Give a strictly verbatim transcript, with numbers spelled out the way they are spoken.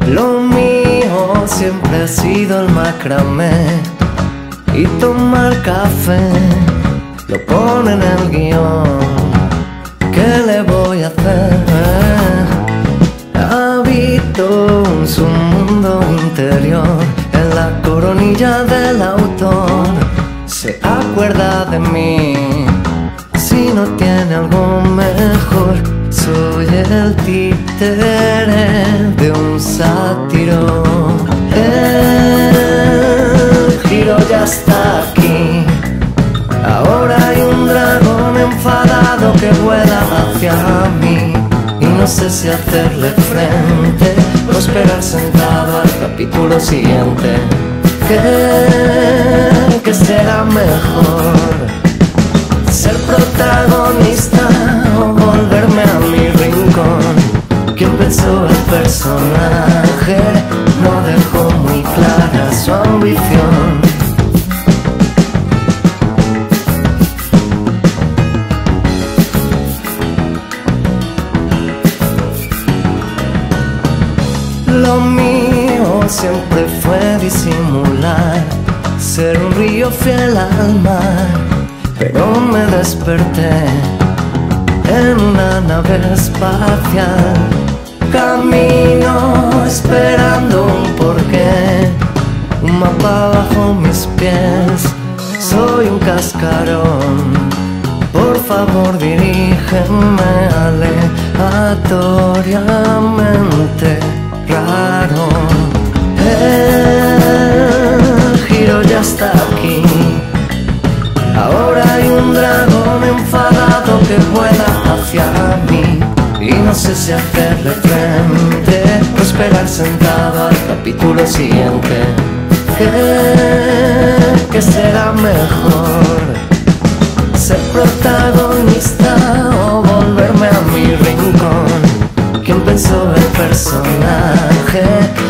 Lo mío siempre ha sido el macramé y tomar café, lo pone en el guión. ¿Qué le voy a hacer? Habito un submundo interior en la coronilla del autor. Se acuerda de mí si no tiene algo mejor. Soy el títere de un sátiro. El giro ya está aquí. Ahora hay un dragón enfadado que vuela hacia mí, y no sé si hacerle frente o esperar sentado al capítulo siguiente. ¿Qué, qué será mejor? ¿Ser protagonista o volverme a mi rincón? Quien pensó el personaje no dejó muy clara su ambición. Lo mío siempre fue disimular, ser un río fiel al mar, pero me desperté en una nave espacial. Camino esperando un porqué, un mapa bajo mis pies. Soy un cascarón, por favor dirígeme aleatoriamente. Raro, el giro ya está aquí. Ahora hay un dragón enfadado que vuela hacia mí, y no sé si hacerle frente o esperar sentado al capítulo siguiente. ¿Qué, qué será mejor? ¿Ser protagonista o volverme a mi rincón? ¿Quién pensó el personaje